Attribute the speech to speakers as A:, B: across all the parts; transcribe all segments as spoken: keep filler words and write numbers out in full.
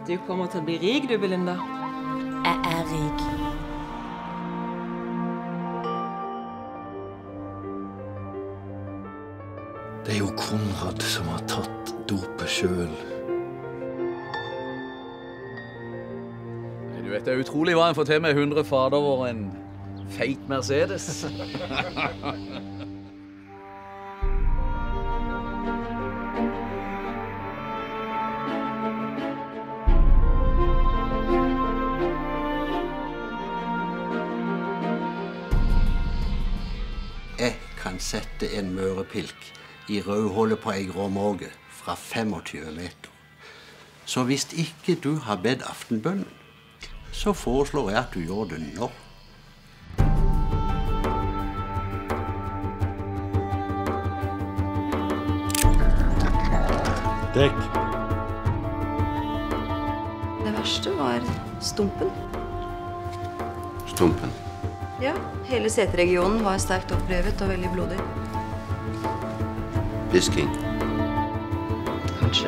A: Du kommer til å bli rik, du, Belinda.
B: Jeg er rik.
C: Det er jo Konrad som har tatt dopet selv.
D: Du vet, det er utrolig hva en får til med hundre fader og en feit Mercedes.
C: Jeg kan sette en mørepilk i rødhålet på ei gråmåge fra femogtyve meter. Så hvis ikke du har bedt aftenbønnen, så foreslår jeg at du gjør det nå.
E: Dekk.
F: Det verste var stumpen.
C: Stumpen.
F: Ja, hele seteregionen var sterkt opprevet og veldig blodig.
C: Pisking.
F: Kanskje.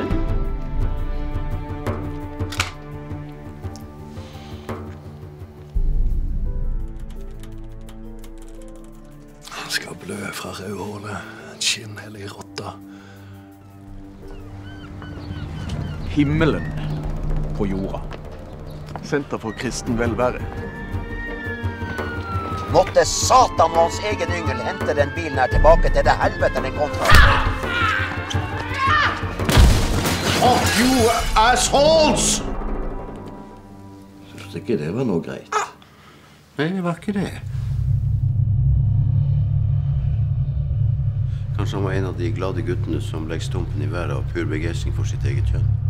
C: Han skal blø fra rødhålet. En skinnhellig rotta.
G: Himmelen på jorda. Senter for kristen velvære.
H: Måtte Satan og hans egen yngel hente den bilen her tilbake til det helvete den kom fra.
C: Fuck you, assholes! Synes du ikke det var noe greit? Nei, det var ikke det.
I: Kanskje han var en av de glade guttene som legger stumpen i været av pur begeistring for sitt eget kjønn.